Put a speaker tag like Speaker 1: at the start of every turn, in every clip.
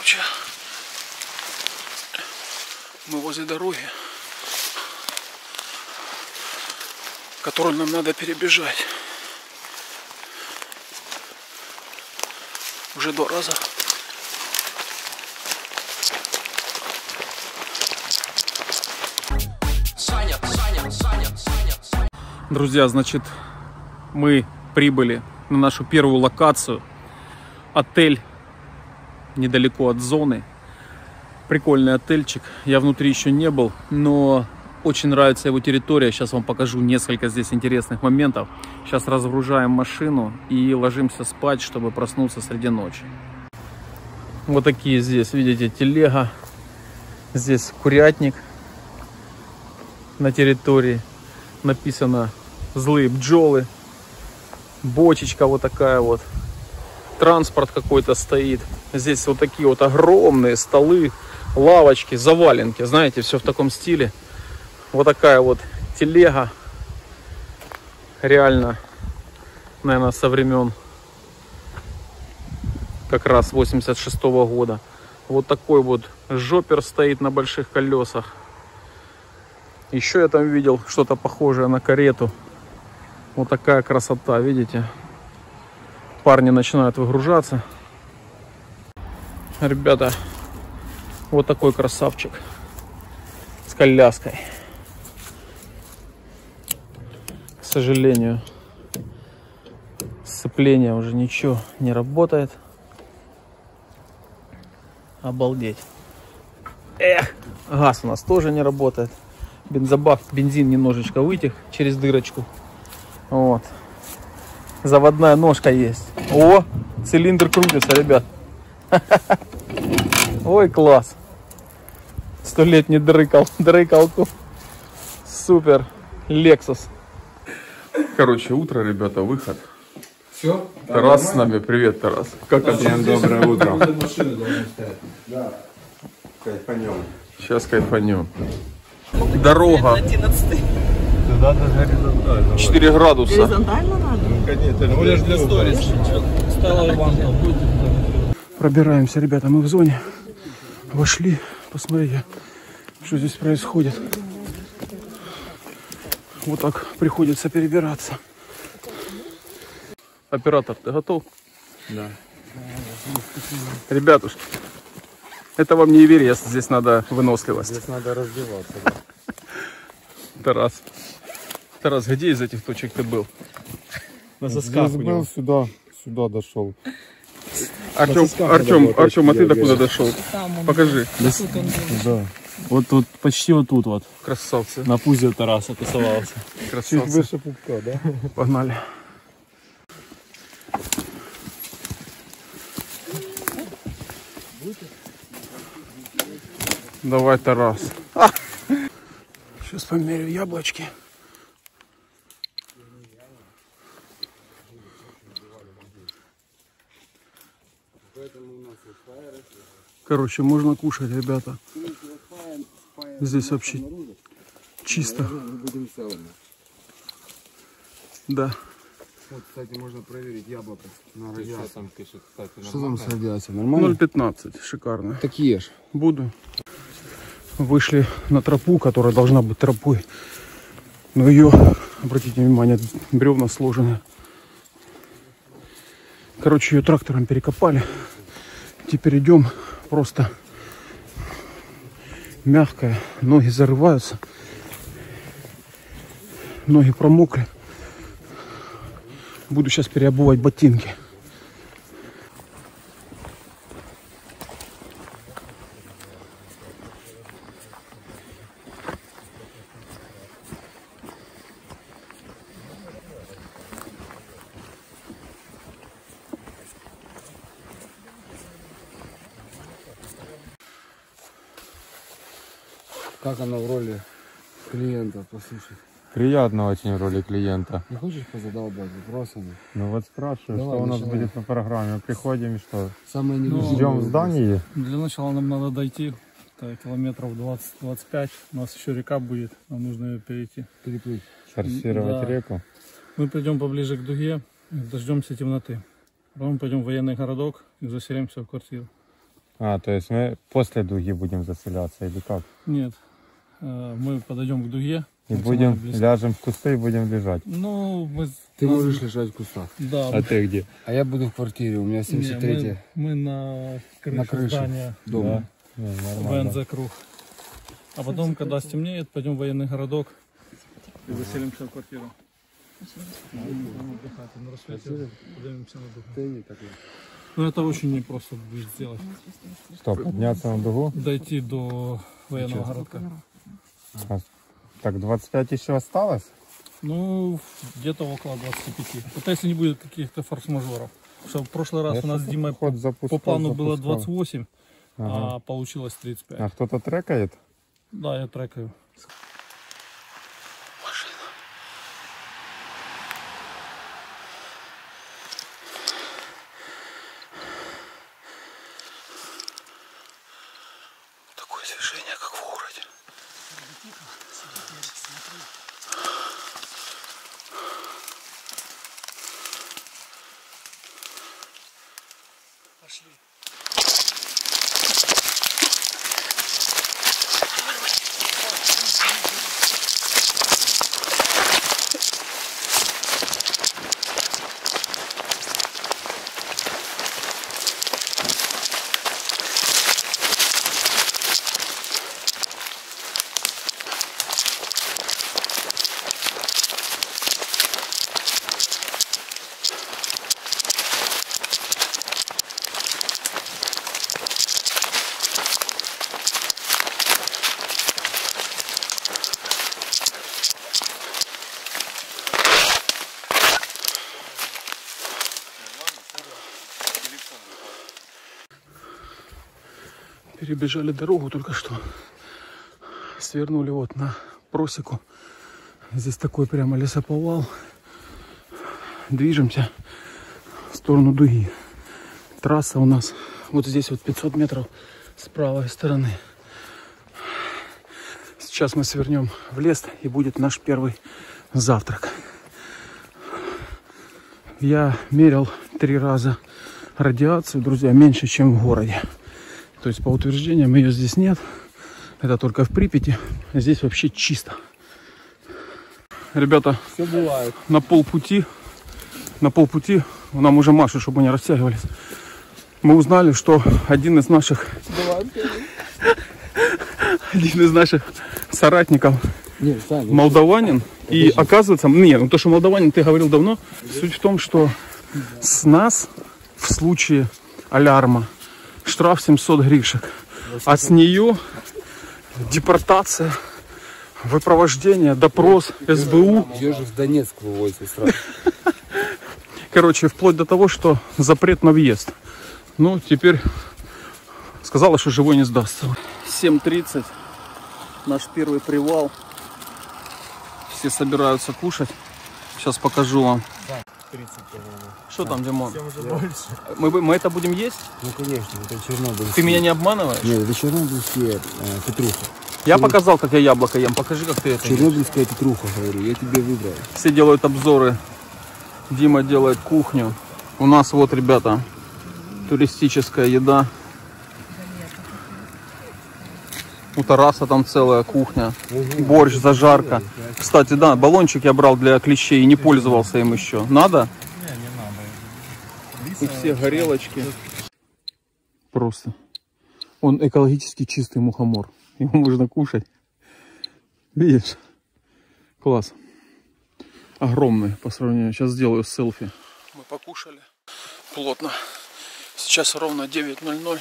Speaker 1: Короче, мы возле дороги, которую нам надо перебежать. Уже 2 раза. Друзья, значит, мы прибыли на нашу первую локацию. Отель недалеко от зоны. Прикольный отельчик. Я внутри еще не был, но очень нравится его территория. Сейчас вам покажу несколько здесь интересных моментов. Сейчас разгружаем машину и ложимся спать, чтобы проснуться среди ночи. Вот такие здесь, видите, телега. Здесь курятник на территории. Написано «Злые пчелы». Бочечка вот такая вот. Транспорт какой-то стоит. Здесь вот такие вот огромные столы, лавочки, заваленки. Знаете, все в таком стиле. Вот такая вот телега. Реально, наверное, со времен как раз 86-го года. Вот такой вот жопер стоит на больших колесах. Еще я там видел что-то похожее на карету. Вот такая красота, видите? Парни начинают выгружаться. Ребята, вот такой красавчик с коляской. К сожалению, сцепление уже ничего не работает. Обалдеть. Эх, газ у нас тоже не работает. Бензобак, бензин немножечко вытек через дырочку. Вот. Заводная ножка есть. О, цилиндр крутится, ребят. Ой, класс. 100-летний дрыкалку. Супер. Lexus. Короче, утро, ребята, выход.
Speaker 2: Все?
Speaker 1: Тарас с нами. Привет, Тарас. Как это?
Speaker 2: Всем доброе утро. Да. Кайфанем.
Speaker 1: Сейчас кайфанем. Дорога. 4 градуса.
Speaker 3: Горизонтально надо?
Speaker 2: Ну, конечно, ну, лишь для сторис.
Speaker 1: Пробираемся, ребята, мы в зоне. Вошли. Посмотрите, что здесь происходит. Вот так приходится перебираться. Оператор, ты готов?
Speaker 2: Да.
Speaker 1: Ребятушки, это вам не Эверест, здесь надо выносливость.
Speaker 2: Здесь надо раздеваться. Да.
Speaker 1: Тарас, где из этих точек ты был? На сосках
Speaker 2: Здесь
Speaker 1: у него.
Speaker 2: был, сюда дошел.
Speaker 1: Артем, а ты докуда дошел? Покажи.
Speaker 2: Да.
Speaker 4: Вот тут, почти вот тут вот.
Speaker 1: Красавцы.
Speaker 4: На пузе у Тараса тусовался.
Speaker 2: Чуть
Speaker 1: Красавцы.
Speaker 2: выше пупка, да?
Speaker 1: Погнали. Давай, Тарас. Сейчас померю яблочки. Короче, можно кушать, ребята. Здесь вообще чисто. Да.
Speaker 2: Вот, кстати, можно проверить яблоко. На радиацию.
Speaker 4: Там пишет, кстати,
Speaker 2: Что там с радиацией? Нормально?
Speaker 1: 0,15. Шикарно.
Speaker 2: Так ешь.
Speaker 1: Буду. Вышли на тропу, которая должна быть тропой. Но ее, обратите внимание, бревна сложены. Короче, ее трактором перекопали. Теперь идем просто мягкая. Ноги зарываются. Ноги промокли. Буду сейчас переобувать ботинки.
Speaker 2: Как она в роли клиента, послушай.
Speaker 4: Приятно очень в роли клиента.
Speaker 2: Не хочешь позадолбать вопросами?
Speaker 4: Ну вот спрашиваю,
Speaker 2: Давай,
Speaker 4: что у нас
Speaker 2: начинай.
Speaker 4: будет на программе. Приходим и что?
Speaker 2: Самое
Speaker 4: Ждем
Speaker 2: невыживаемое.
Speaker 4: в здании.
Speaker 5: Для начала нам надо дойти километров 20-25. У нас еще река будет, нам нужно ее перейти.
Speaker 2: Переплыть.
Speaker 4: Форсировать
Speaker 5: Да.
Speaker 4: реку.
Speaker 5: Мы придем поближе к дуге, дождемся темноты. Потом пойдем в военный городок и заселимся в квартиру.
Speaker 4: А, то есть мы после дуги будем заселяться или как?
Speaker 5: Нет. Мы подойдем к дуге.
Speaker 4: И
Speaker 5: максимально
Speaker 4: будем,
Speaker 5: близко.
Speaker 4: ляжем в кусты и будем лежать.
Speaker 5: Ну, мы...
Speaker 2: Ты можешь лежать в кустах.
Speaker 5: Да.
Speaker 4: А ты где?
Speaker 2: А я буду в квартире, у меня
Speaker 5: Не,
Speaker 2: 73-й
Speaker 5: мы на крыше,
Speaker 2: на крыше
Speaker 5: здания
Speaker 2: дома.
Speaker 4: Не, нормально.
Speaker 5: ВНЗ круг. А потом, когда стемнеет, пойдем в военный городок и заселимся в квартиру. Будем отдыхать. И на рассвете поднимемся на дугу. Ну, это очень непросто будет сделать.
Speaker 4: Что, подняться на дугу?
Speaker 5: Дойти до военного городка.
Speaker 4: А, так, 25 еще осталось?
Speaker 5: Ну, где-то около 25. Это если не будет каких-то форс-мажоров. Потому что в прошлый раз у нас с Димой
Speaker 4: ход
Speaker 5: по плану было
Speaker 4: запускал.
Speaker 5: 28,
Speaker 4: Ага.
Speaker 5: а получилось 35.
Speaker 4: А кто-то трекает?
Speaker 5: Да, я трекаю.
Speaker 1: Такое движение, как в городе.
Speaker 5: Пошли.
Speaker 1: Перебежали дорогу только что. Свернули вот на просеку. Здесь такой прямо лесоповал. Движемся в сторону дуги. Трасса у нас вот здесь вот 500 метров с правой стороны. Сейчас мы свернем в лес и будет наш первый завтрак. Я мерил 3 раза радиацию, друзья, меньше, чем в городе. То есть по утверждениям ее здесь нет. Это только в Припяти. Здесь вообще чисто. Ребята,
Speaker 2: Все бывает.
Speaker 1: на полпути нам уже машут, чтобы мы не растягивались. Мы узнали, что один из наших соратников
Speaker 2: Нет, Саня,
Speaker 1: молдаванин. И оказывается, ну то, что молдаванин, ты говорил давно, суть в том, что с нас в случае алярма штраф 700 гривен, а с нее депортация, выпровождение, допрос, СБУ.
Speaker 2: ее же в Донецк вывозят сразу.
Speaker 1: Короче, вплоть до того, что запрет на въезд. Ну, теперь сказала, что живой не сдастся. 7:30, наш первый привал. Все собираются кушать. Сейчас покажу вам.
Speaker 2: 30, по-моему.
Speaker 1: Что там, Димон? Мы это будем есть?
Speaker 2: Ну, конечно, это чернобыльские.
Speaker 1: Ты меня не обманываешь?
Speaker 2: Нет, это чернобыльские петруха.
Speaker 1: Я показал, как я яблоко ем. Покажи, как ты это ешь.
Speaker 2: Чернобыльская петруха, говорю, я тебе выбрал.
Speaker 1: Все делают обзоры. Дима делает кухню. У нас вот, ребята, туристическая еда. У Тараса там целая кухня. Борщ, зажарка. Кстати, да, баллончик я брал для клещей и не пользовался им еще. Надо?
Speaker 5: Не надо.
Speaker 1: У всех горелочки. Просто. Он экологически чистый мухомор. Его можно кушать. Видишь? Класс. Огромный по сравнению. Сейчас сделаю селфи. Мы покушали плотно. Сейчас ровно 9:00.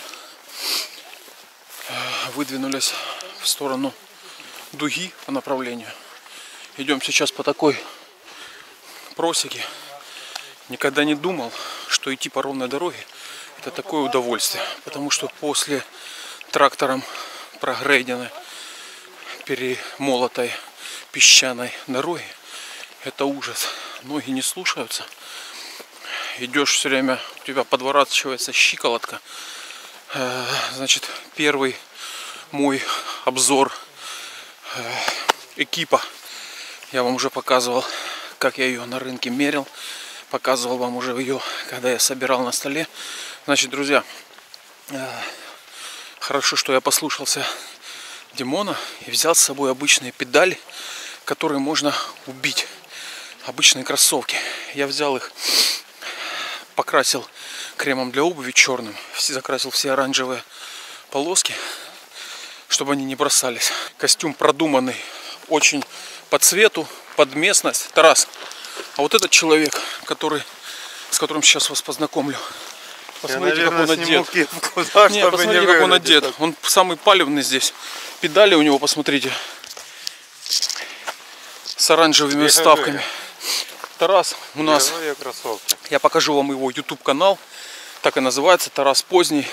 Speaker 1: Выдвинулись в сторону дуги по направлению. Идем сейчас по такой просеке. Никогда не думал, что идти по ровной дороге это такое удовольствие. Потому что после трактором прогрейденной, перемолотой песчаной дороги это ужас. Ноги не слушаются. Идешь все время, у тебя подворачивается щиколотка. Значит, первый мой обзор экипа. Я вам уже показывал, как я ее на рынке мерил. Показывал вам уже ее, когда я собирал на столе. Значит, друзья, Хорошо, что я послушался Димона и взял с собой обычные педали, которые можно убить. Обычные кроссовки. Я взял их, покрасил кремом для обуви черным, закрасил все оранжевые полоски, чтобы они не бросались. Костюм продуманный, очень по цвету, под местность. Тарас, а вот этот человек, с которым сейчас вас познакомлю. Посмотрите, как он одет. Нет, посмотрите, как он одет. Он самый палевный здесь. Педали у него, посмотрите, с оранжевыми вставками. Тарас у нас, я покажу вам его YouTube канал, так и называется, Тарас Поздний.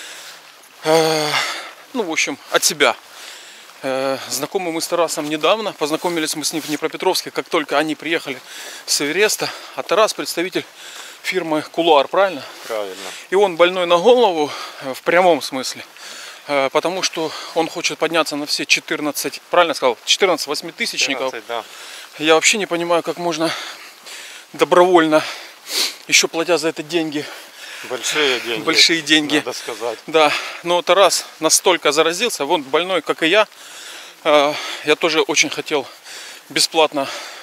Speaker 1: Ну, в общем, от себя. Знакомы мы с Тарасом недавно, познакомились мы с ним в Днепропетровске, как только они приехали с Эвереста. А Тарас представитель фирмы Кулуар, правильно?
Speaker 4: Правильно.
Speaker 1: И он больной на голову, в прямом смысле, потому что он хочет подняться на все 14, правильно сказал, 14 восьмитысячников.
Speaker 4: 14, да.
Speaker 1: Я вообще не понимаю, как можно добровольно, еще платя за это деньги.
Speaker 4: Большие деньги.
Speaker 1: Большие деньги.
Speaker 4: Надо сказать.
Speaker 1: Да, но Тарас настолько заразился, он больной, как и я. Я тоже очень хотел бесплатно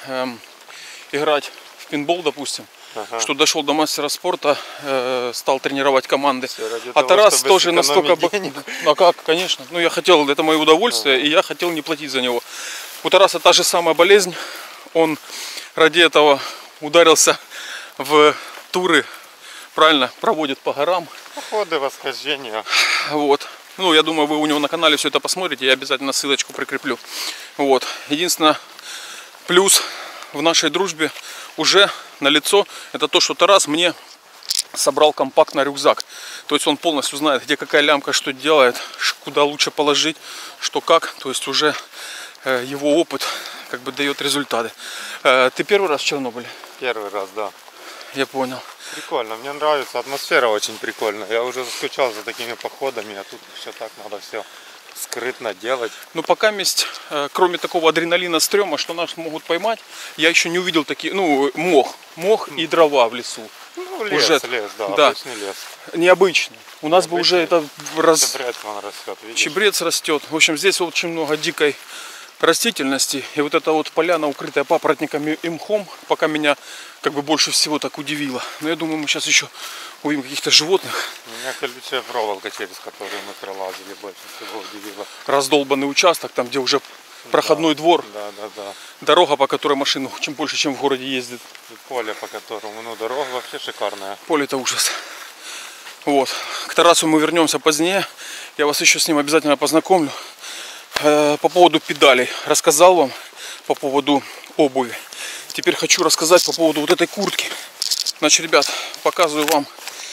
Speaker 1: играть в пейнтбол, допустим. Ага. Что дошел до мастера спорта, стал тренировать команды. А того, Тарас тоже настолько... А как, конечно. Ну, я хотел, это мое удовольствие, и я хотел не платить за него. У Тараса та же самая болезнь. Он ради этого ударился в туры, правильно, проводит по горам.
Speaker 4: Походы, восхождения.
Speaker 1: Вот. Ну, я думаю, вы у него на канале все это посмотрите, я обязательно ссылочку прикреплю. Вот. Единственное, плюс в нашей дружбе уже налицо, это то, что Тарас мне собрал компактный рюкзак. То есть он полностью знает, где какая лямка, что делает, куда лучше положить, что как. То есть уже его опыт как бы дает результаты. Ты первый раз в Чернобыле?
Speaker 4: Первый раз, да.
Speaker 1: Я понял.
Speaker 4: Прикольно, мне нравится, атмосфера очень прикольная. Я уже скучал за такими походами, а тут все так надо все скрытно делать.
Speaker 1: Ну, пока есть, кроме такого адреналина, стрёма, что нас могут поймать, я еще не увидел такие, ну, мох и дрова в лесу.
Speaker 4: Ну, лес,
Speaker 1: уже,
Speaker 4: да, обычный лес.
Speaker 1: Необычный. У нас бы уже это
Speaker 4: Чебрец вон растет, видишь?
Speaker 1: Чебрец растет. В общем, здесь очень много дикой растительности. И вот эта вот поляна, укрытая папоротниками и мхом, пока меня как бы больше всего так удивило. Но я думаю, мы сейчас еще увидим каких-то животных.
Speaker 4: Меня колючая проволока, через которую мы пролазили, больше всего удивила.
Speaker 1: Раздолбанный участок, там где уже проходной двор.
Speaker 4: Да.
Speaker 1: Дорога, по которой машину чем больше, чем в городе ездит.
Speaker 4: И поле, по которому, ну, дорога вообще шикарная.
Speaker 1: Поле-то ужас. Вот. К Тарасу мы вернемся позднее. Я вас еще с ним обязательно познакомлю. По поводу педалей рассказал вам, по поводу обуви. Теперь хочу рассказать по поводу вот этой куртки. Значит, ребят, показываю вам.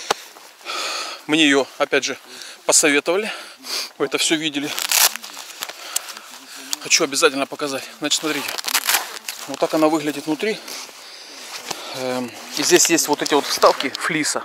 Speaker 1: Мне ее, опять же, посоветовали. Вы это все видели. Хочу обязательно показать. Значит, смотрите. Вот так она выглядит внутри. И здесь есть вот эти вот вставки флиса.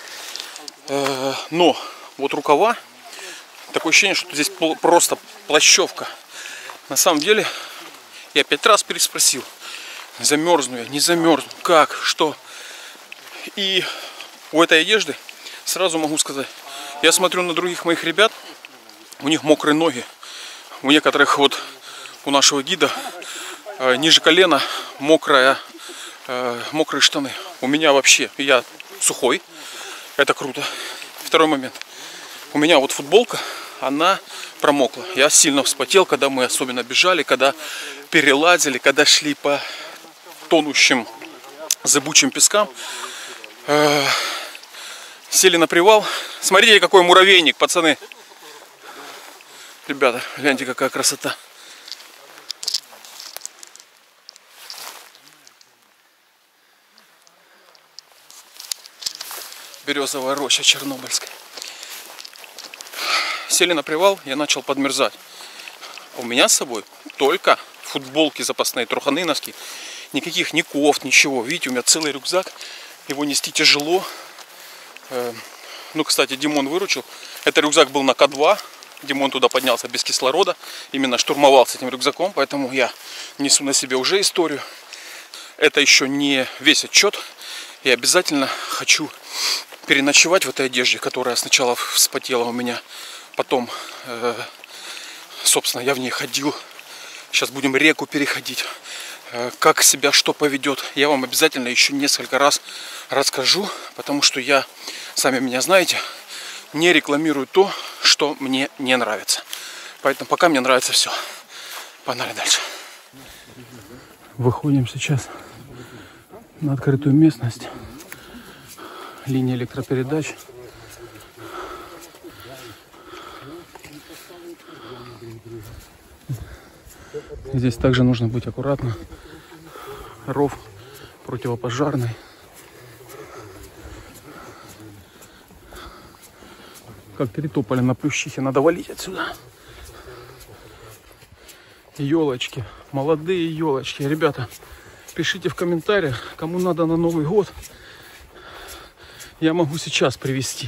Speaker 1: Но вот рукава. Такое ощущение, что здесь просто плащевка. На самом деле, я 5 раз переспросил. Замерзну я, не замерзну, как, что. И у этой одежды сразу могу сказать. Я смотрю на других моих ребят. У них мокрые ноги. У некоторых, вот у нашего гида, ниже колена мокрые штаны. У меня вообще, я сухой. Это круто. Второй момент. У меня вот футболка, она промокла. Я сильно вспотел, когда мы особенно бежали, когда перелазили, когда шли по тонущим зыбучим пескам. Сели на привал. Смотрите, какой муравейник, пацаны. Ребята, гляньте, какая красота. Березовая роща чернобыльская. Сели на привал, я начал подмерзать. У меня с собой только футболки запасные, труханы, носки. Никаких ни кофт, ничего. Видите, у меня целый рюкзак. Его нести тяжело. Ну, кстати, Димон выручил. Этот рюкзак был на К2. Димон туда поднялся без кислорода. Именно штурмовал с этим рюкзаком. Поэтому я несу на себе уже историю. Это еще не весь отчет. Я обязательно хочу переночевать в этой одежде, которая сначала вспотела у меня Потом, собственно, я в ней ходил. Сейчас будем реку переходить. Как себя что поведет, я вам обязательно еще несколько раз расскажу. Потому что я, сами меня знаете, не рекламирую то, что мне не нравится. Поэтому пока мне нравится все. Погнали дальше. Выходим сейчас на открытую местность. Линия электропередач. Здесь также нужно быть аккуратно. Ров противопожарный. Как 3 тополя на Плющихе. Надо валить отсюда. Елочки. Молодые елочки. Ребята, пишите в комментариях, кому надо на Новый год. Я могу сейчас привезти.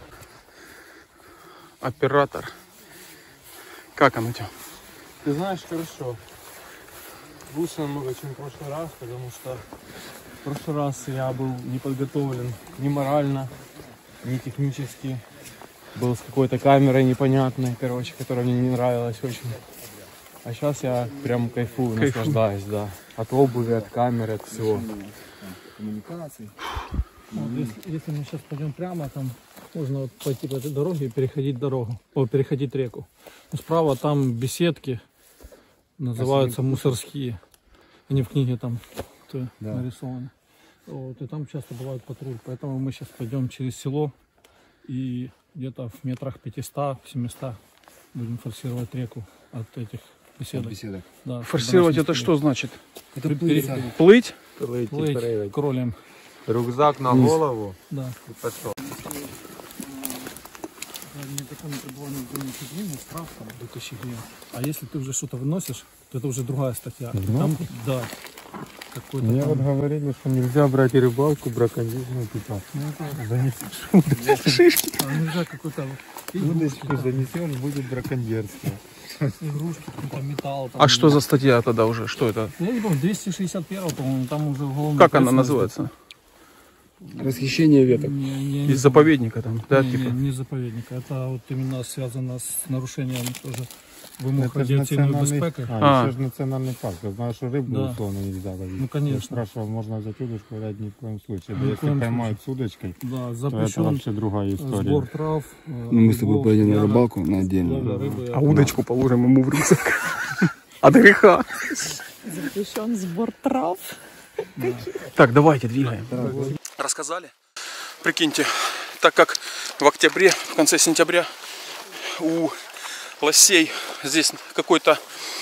Speaker 1: Оператор. Как оно тебе?
Speaker 2: Ты знаешь, хорошо. Лучше намного, чем в прошлый раз, потому что в прошлый раз я был не подготовлен ни морально, ни технически. Был с какой-то камерой непонятной, короче, которая мне не нравилась очень. А сейчас я прям кайфую, наслаждаюсь, да. От обуви, от камеры, от всего. Коммуникаций.
Speaker 5: Вот, если мы сейчас пойдем прямо, там можно вот пойти по этой дороге и переходить дорогу, переходить реку. Но справа там беседки, называются мусорские. Они в книге там нарисованы. Вот, и там часто бывает патруль. Поэтому мы сейчас пойдем через село и где-то в метрах 500-700 будем форсировать реку от этих беседок. Да,
Speaker 1: Форсировать это что значит?
Speaker 5: Это плыть.
Speaker 1: Плыть?
Speaker 5: Плыть кролем.
Speaker 2: Рюкзак на голову
Speaker 5: Да.
Speaker 2: и пошел.
Speaker 5: Незаконное пребывание в зоне епидемии, штраф там до 1000 гривен. А если ты уже что-то выносишь, то это уже другая статья. Там, да.
Speaker 2: Мне вот говорили, что нельзя брать и рыбалку, браконьерную типа. Занесешь
Speaker 1: Шишки.
Speaker 5: Нельзя какой-то
Speaker 2: удочку, занесешь, будет браконьерство.
Speaker 5: игрушки, какой-то металл. Там,
Speaker 1: А что за статья тогда уже? Что это?
Speaker 5: Я не помню, 261, по-моему, там уже уголовное.
Speaker 1: Как она называется?
Speaker 2: Расхищение веток.
Speaker 1: Из заповедника там, да,
Speaker 5: не,
Speaker 1: типа?
Speaker 5: не заповедника. Это вот именно связано с нарушением тоже вымог
Speaker 2: Это же
Speaker 5: радиаційної
Speaker 2: национальный,
Speaker 5: безпеки.
Speaker 2: еще же национальный парк. Я знаю, что рыбу
Speaker 5: Да.
Speaker 2: условно нельзя ловить.
Speaker 5: Ну, конечно.
Speaker 2: Я спрашивал, можно взять удочку, говорят, ни в коем случае.
Speaker 5: Ни в
Speaker 2: Если
Speaker 5: коем
Speaker 2: поймают с удочкой,
Speaker 5: Да,
Speaker 2: то это
Speaker 5: запрещен
Speaker 2: вообще другая история.
Speaker 5: сбор трав.
Speaker 3: Ну, мы с тобой пойдем на рыбалку на отдельную.
Speaker 1: А удочку положим ему в рюкзак. От греха.
Speaker 6: Запрещен сбор трав.
Speaker 1: Так, давайте двигаем. Рассказали? Прикиньте, так как в октябре, в конце сентября у лосей здесь какой-то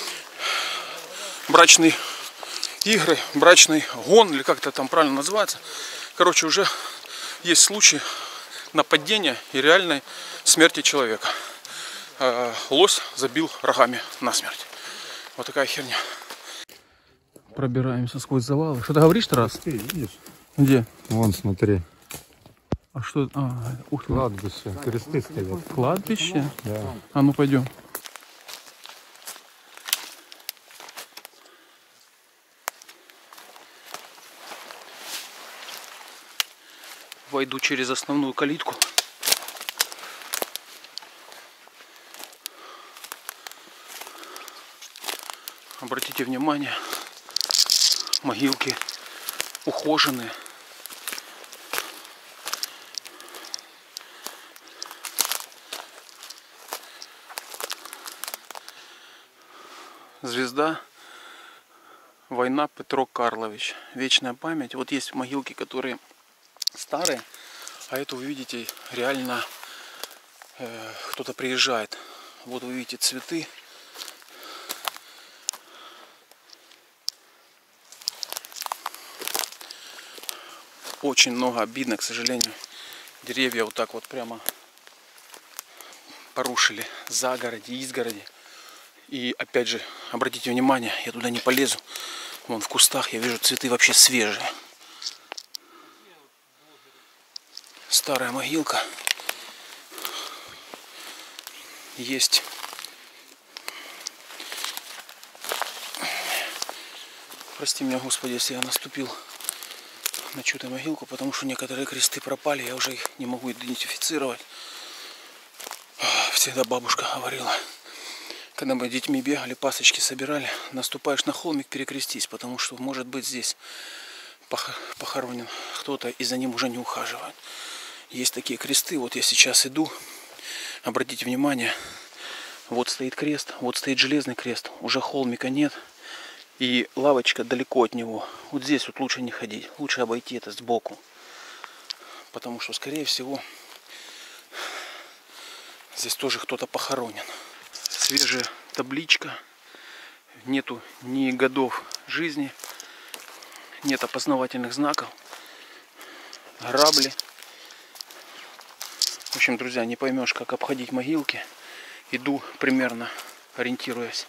Speaker 1: брачный игры, брачный гон, или как это там правильно называется. Короче, уже есть случаи нападения и реальной смерти человека. Лось забил рогами насмерть. Вот такая херня. Пробираемся сквозь завалы. Что ты говоришь, Тарас?
Speaker 2: Ты видишь?
Speaker 1: Где?
Speaker 2: Вон, смотри.
Speaker 1: А что? Ух ты.
Speaker 2: Кладбище. Кресты стоят.
Speaker 1: Кладбище?
Speaker 2: Да.
Speaker 1: А ну пойдем. Войду через основную калитку. Обратите внимание, могилки ухоженные. Звезда, война, Петро Карлович. Вечная память. Вот есть могилки, которые старые, а это вы видите, реально кто-то приезжает. Вот вы видите цветы. Очень много обидно, к сожалению. Деревья вот так вот прямо порушили загороди, изгороди. И опять же, обратите внимание, я туда не полезу. Вон в кустах я вижу цветы вообще свежие. Старая могилка. Есть. Прости меня, Господи, если я наступил на чью-то могилку, потому что некоторые кресты пропали, я уже их не могу идентифицировать. всегда бабушка говорила, когда мы детьми бегали, пасочки собирали, наступаешь на холмик, перекрестись, потому что может быть здесь похоронен кто-то, и за ним уже не ухаживают. Есть такие кресты, вот я сейчас иду, обратите внимание, вот стоит крест, вот стоит железный крест, уже холмика нет, и лавочка далеко от него. Вот здесь вот лучше не ходить, лучше обойти это сбоку, потому что, скорее всего, здесь тоже кто-то похоронен. Свежая табличка, нету ни годов жизни, нет опознавательных знаков, грабли. В общем, друзья, не поймешь, как обходить могилки. Иду примерно, ориентируясь.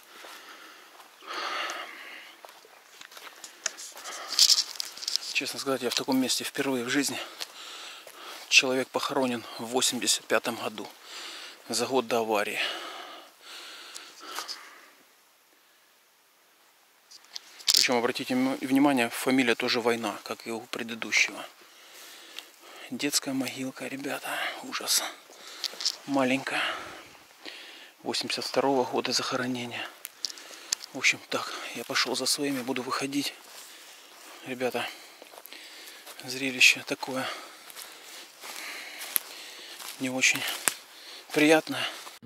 Speaker 1: Честно сказать, я в таком месте впервые в жизни. Человек похоронен в 85-м году, за год до аварии. Причем, обратите внимание, фамилия тоже Война, как и у предыдущего. Детская могилка, ребята, ужас. Маленькая. 82-го года захоронения. В общем, так, я пошел за своими, буду выходить. Ребята, зрелище такое не очень приятное.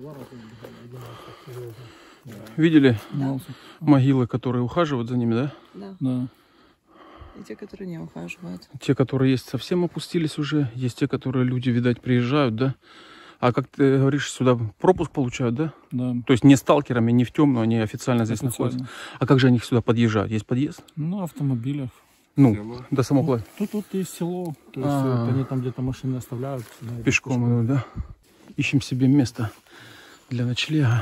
Speaker 1: Видели могилы, которые ухаживают за ними, да?
Speaker 6: Да.
Speaker 5: Да.
Speaker 6: И те, которые не ухаживают.
Speaker 1: Те, которые есть, совсем опустились уже. Есть те, которые люди, видать, приезжают, да? А как ты говоришь, сюда пропуск получают, да?
Speaker 5: Да.
Speaker 1: То есть не сталкерами, не в темную, они официально здесь находятся. А как же они сюда подъезжают? Есть подъезд?
Speaker 5: Ну, автомобилях.
Speaker 1: Ну, до самого
Speaker 5: Тут есть село. То есть вот они там где-то машины оставляют.
Speaker 1: пешком идут, да? Ищем себе место для ночлега.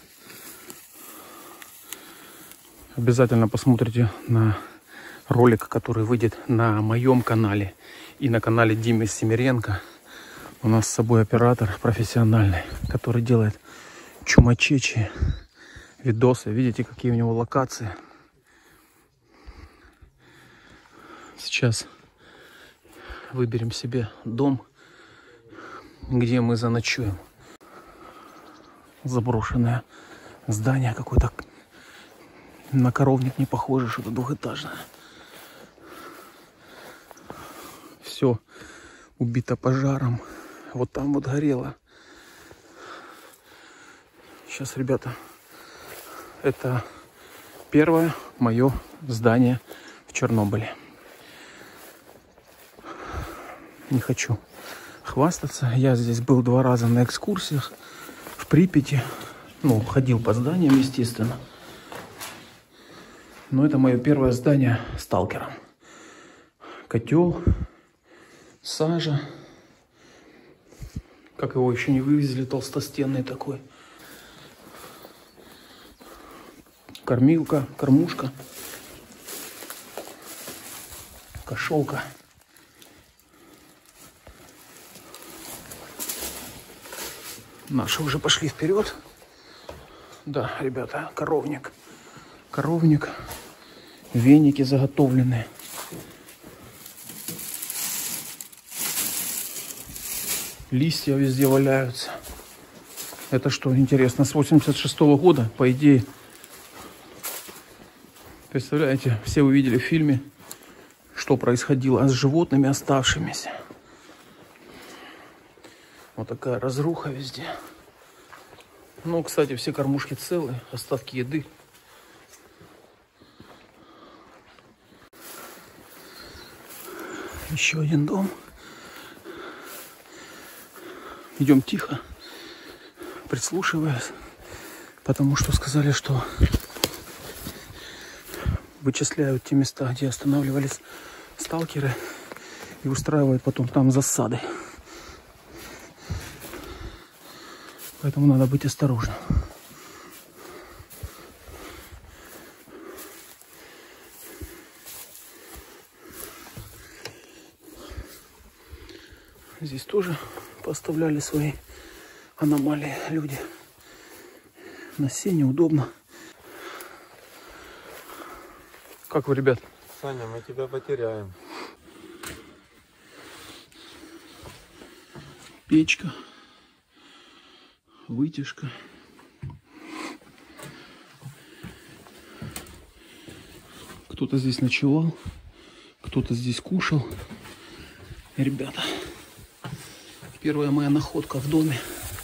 Speaker 1: Обязательно посмотрите на ролик, который выйдет на моем канале и на канале Димы Семеренко. У нас с собой оператор профессиональный, который делает чумачечи, видосы. Видите, какие у него локации. Сейчас выберем себе дом, где мы заночуем. Заброшенное здание какое-то. На коровник не похоже, что-то двухэтажное. Все убито пожаром. Вот там вот горело. Сейчас, ребята, это первое мое здание в Чернобыле. Не хочу хвастаться. Я здесь был 2 раза на экскурсиях в Припяти. Ну, ходил по зданиям, естественно. Но это мое первое здание сталкером. Котел, сажа. Как его еще не вывезли, толстостенный такой. Кормилка, кормушка. Кошелка. Наши уже пошли вперед. Да, ребята, коровник. Коровник. Веники заготовленные. Листья везде валяются. Это что, интересно, с 86-го года, по идее. Представляете, все увидели в фильме, что происходило с животными оставшимися. Вот такая разруха везде. Ну, кстати, все кормушки целые, остатки еды. Еще один дом. Идем тихо, прислушиваясь, потому что сказали, что вычисляют те места, где останавливались сталкеры, и устраивают потом там засады. Поэтому надо быть осторожным. Здесь тоже поставляли свои аномалии люди. На сене удобно. Как вы, ребят?
Speaker 4: Саня, мы тебя потеряем.
Speaker 1: Печка. вытяжка. Кто-то здесь ночевал, кто-то здесь кушал. Ребята, первая моя находка в доме.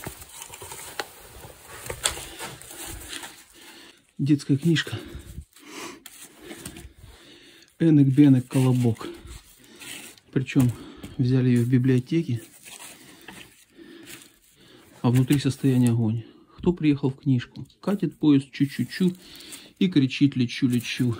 Speaker 1: Детская книжка. Энек-бенек колобок. Причем взяли ее в библиотеке. А внутри состояние огонь. Кто приехал в книжку? Катит поезд чу-чу-чу и кричит лечу-лечу.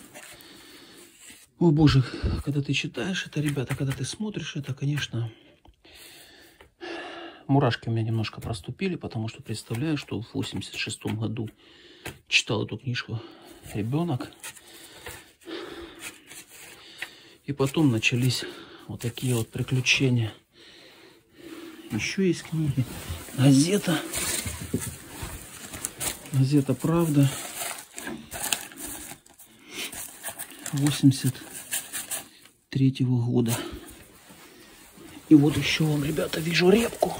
Speaker 1: О боже, когда ты читаешь это, ребята, когда ты смотришь это, конечно, мурашки у меня немножко проступили, потому что представляю, что в 86-м году читал эту книжку ребенок. И потом начались вот такие вот приключения. Еще есть книги. Газета. Газета «Правда». 83-го года. И вот еще вам, ребята, вижу репку.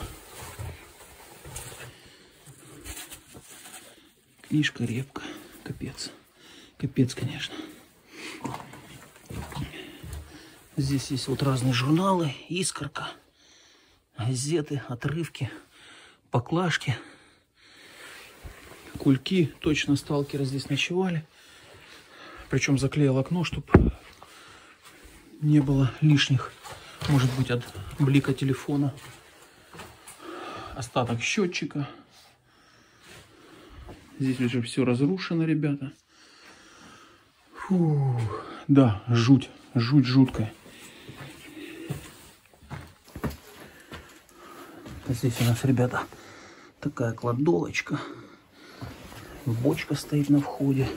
Speaker 1: Книжка «Репка». Капец. Капец, конечно. Здесь есть вот разные журналы. «Искорка», газеты, отрывки, поклажки, кульки. Точно сталкеры здесь ночевали. Причем заклеил окно, чтобы не было лишних, может быть, от блика телефона. Остаток счетчика. Здесь уже все разрушено, ребята. Фу. Да, жуть. Жуть жуткая. Здесь у нас, ребята, такая кладовочка. Бочка стоит на входе.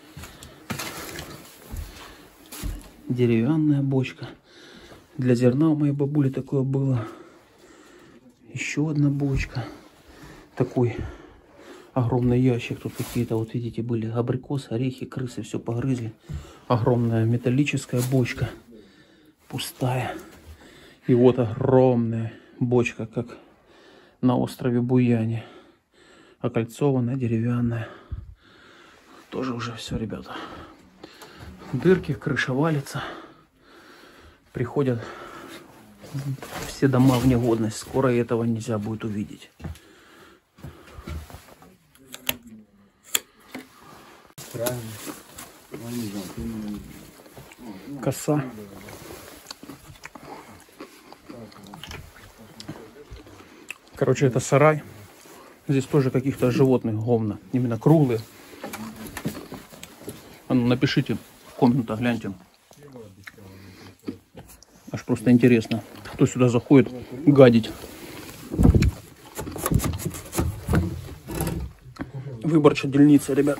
Speaker 1: Деревянная бочка. Для зерна у моей бабули такое было. Еще одна бочка. Такой огромный ящик. Тут какие-то, вот видите, были абрикосы, орехи, крысы, все погрызли. Огромная металлическая бочка. Пустая. И вот огромная бочка, как на острове Буяне. Окольцованная, деревянная. Тоже уже все, ребята. Дырки, крыша валится. Приходят все дома в негодность. Скоро этого нельзя будет увидеть. Коса. Короче, это сарай. Здесь тоже каких-то животных говна. Именно круглые. А ну, напишите в комментах, гляньте. Аж просто интересно, кто сюда заходит гадить. Выборчая дельница, ребят.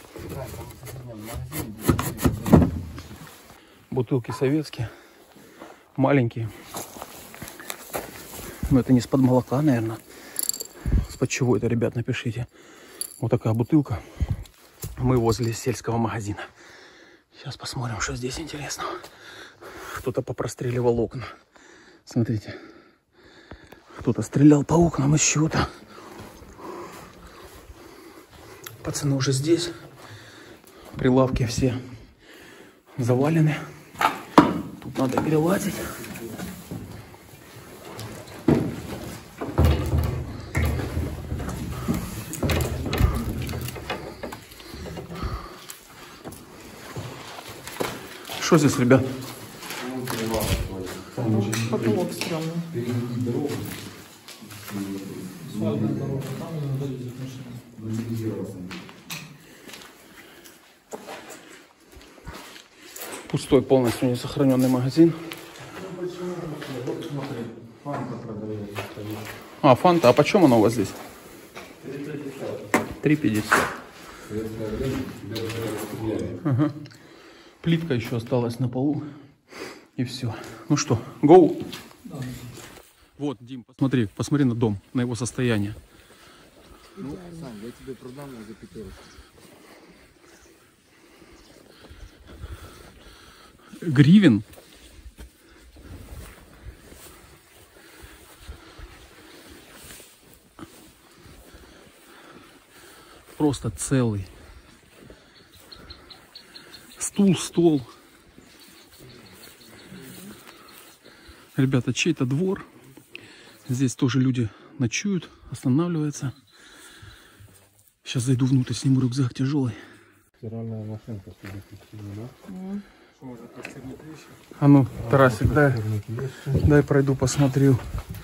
Speaker 1: Бутылки советские. Маленькие. Но это не из-под молока, наверное. Из-под чего это, ребят, напишите. Вот такая бутылка. Мы возле сельского магазина. Сейчас посмотрим, что здесь интересного. Кто-то попростреливал окна. Смотрите. Кто-то стрелял по окнам из чего-то. Пацаны уже здесь. Прилавки все завалены. Тут надо перелазить. Что здесь, ребят?
Speaker 6: Потолок стрёмный.
Speaker 1: Пустой полностью несохраненный магазин. А, фанта. А почем она у вас здесь? 3,50. Ага. Плитка еще осталась на полу. И все. Ну что, гоу? Да. Вот, Дим, посмотри на дом, на его состояние.
Speaker 3: Ну, Сань, я тебе продам за 5 €.
Speaker 1: Гривен? просто целый. Стул, стол. Ребята, чей-то двор. Здесь тоже люди ночуют, останавливаются. Сейчас зайду внутрь, сниму рюкзак тяжелый.
Speaker 2: Стиральная машинка сюда включила, да?
Speaker 1: А ну, Тарасик, дай пройду, посмотрю.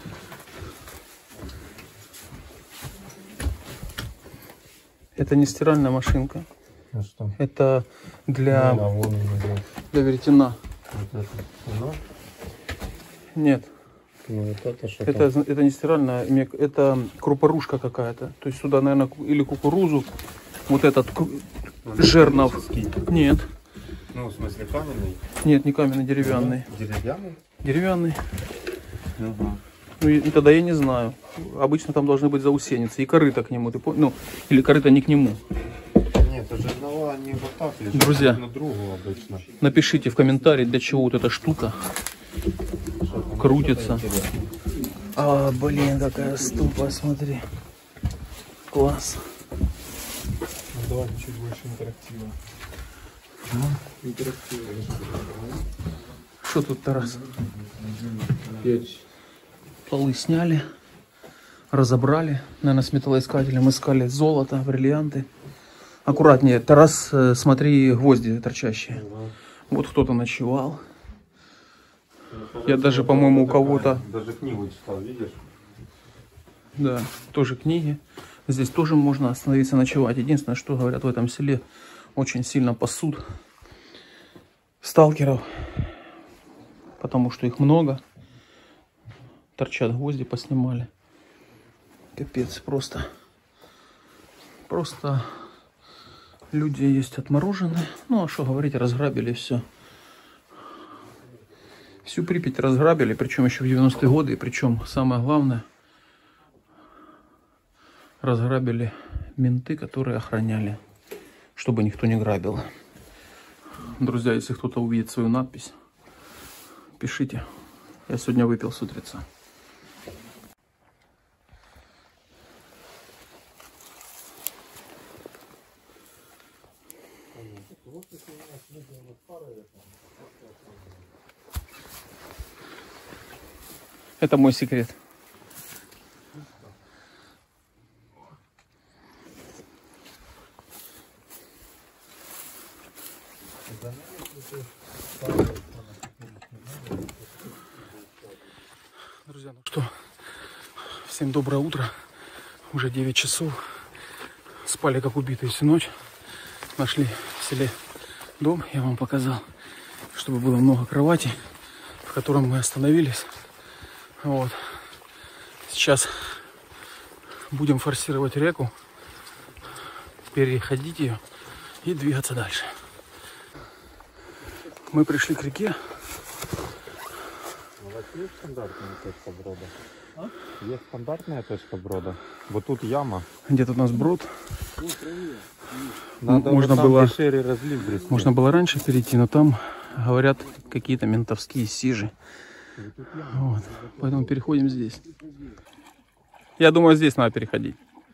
Speaker 1: Это не стиральная машинка.
Speaker 2: А что?
Speaker 1: Это для
Speaker 2: вон
Speaker 1: веретена.
Speaker 2: вот это. Оно?
Speaker 1: Нет,
Speaker 2: Ну, вот это что?
Speaker 1: это не стиральная, это крупорушка какая-то. То есть сюда, наверное, или кукурузу, вот этот жернов. Нет,
Speaker 2: Ну, в смысле каменный?
Speaker 1: нет, не каменный, деревянный.
Speaker 2: Деревянный?
Speaker 1: Деревянный.
Speaker 2: Ага.
Speaker 1: Ну, и тогда я не знаю. Обычно там должны быть заусеницы и корыто к нему. Ты понял? Ну, или корыто не к нему.
Speaker 2: Нет, это жернова не вот так лежат,
Speaker 1: Друзья.
Speaker 2: на другу обычно.
Speaker 1: Напишите в комментарии, для чего вот эта штука крутится. А, блин, какая ступа, смотри. Класс.
Speaker 2: Давай чуть больше интерактива.
Speaker 1: Что тут, Тарас?
Speaker 2: Печь.
Speaker 1: Полы сняли, разобрали. Наверное, с металлоискателем искали золото, бриллианты. Аккуратнее, Тарас, смотри, гвозди торчащие. Вот кто-то ночевал. Я даже, по-моему, у кого-то...
Speaker 2: Даже книгу читал, видишь?
Speaker 1: Да, тоже книги. Здесь тоже можно остановиться, ночевать. Единственное, что говорят, в этом селе очень сильно пасут сталкеров, потому что их много. Торчат гвозди, поснимали. Капец, просто люди есть отмороженные. Ну, а что говорить, разграбили все. Всю Припять разграбили, причем еще в 90-е годы. И причем, самое главное, разграбили менты, которые охраняли, чтобы никто не грабил. Друзья, если кто-то увидит свою надпись, пишите. Я сегодня выпил с утреца. Это мой секрет. Друзья, ну что, всем доброе утро. Уже 9 часов. Спали как убитые всю ночь. Нашли в селе дом, я вам показал, чтобы было много кроватей, в котором мы остановились. Вот. Сейчас будем форсировать реку, переходить ее и двигаться дальше. Мы пришли к реке.
Speaker 2: Есть стандартная точка брода? А? Есть стандартная точка брода. Вот тут яма.
Speaker 1: Где тут у нас брод?
Speaker 2: Надо
Speaker 1: можно
Speaker 2: вот там,
Speaker 1: было,
Speaker 2: где шире разлив брести.
Speaker 1: можно было раньше перейти, но там говорят какие-то ментовские сижи. Вот. Поэтому переходим здесь. Я думаю, здесь надо переходить.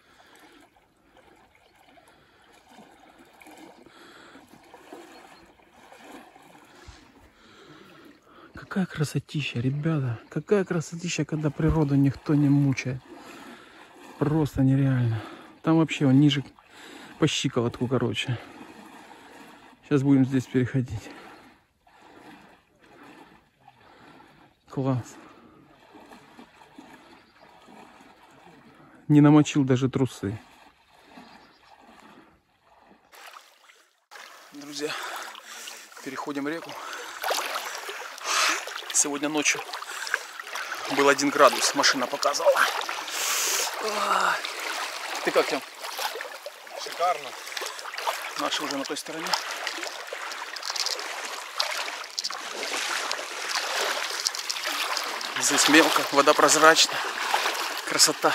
Speaker 1: Какая красотища, ребята. Какая красотища, когда природу никто не мучает. Просто нереально. Там вообще он ниже по щиколотку, короче. Сейчас будем здесь переходить. Класс. Не намочил даже трусы. Друзья, переходим реку. Сегодня ночью был 1 градус, машина показывала. Ты как, Тём?
Speaker 2: Шикарно.
Speaker 1: Наши уже на той стороне. Здесь мелко, вода прозрачная. Красота.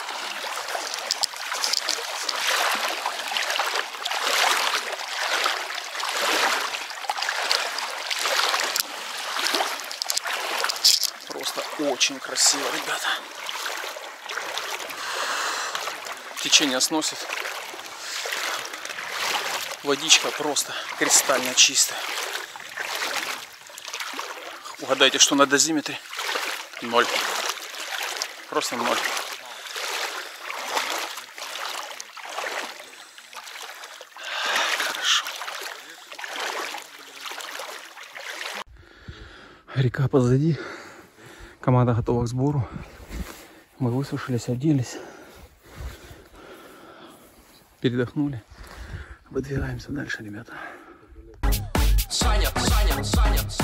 Speaker 1: Просто очень красиво, ребята. Течение сносит. Водичка просто кристально чистая. Угадайте, что на дозиметре? 0. Просто 0. Хорошо. Река позади. Команда готова к сбору. Мы высушились, оделись. Передохнули. Выдвигаемся дальше, ребята. Саня.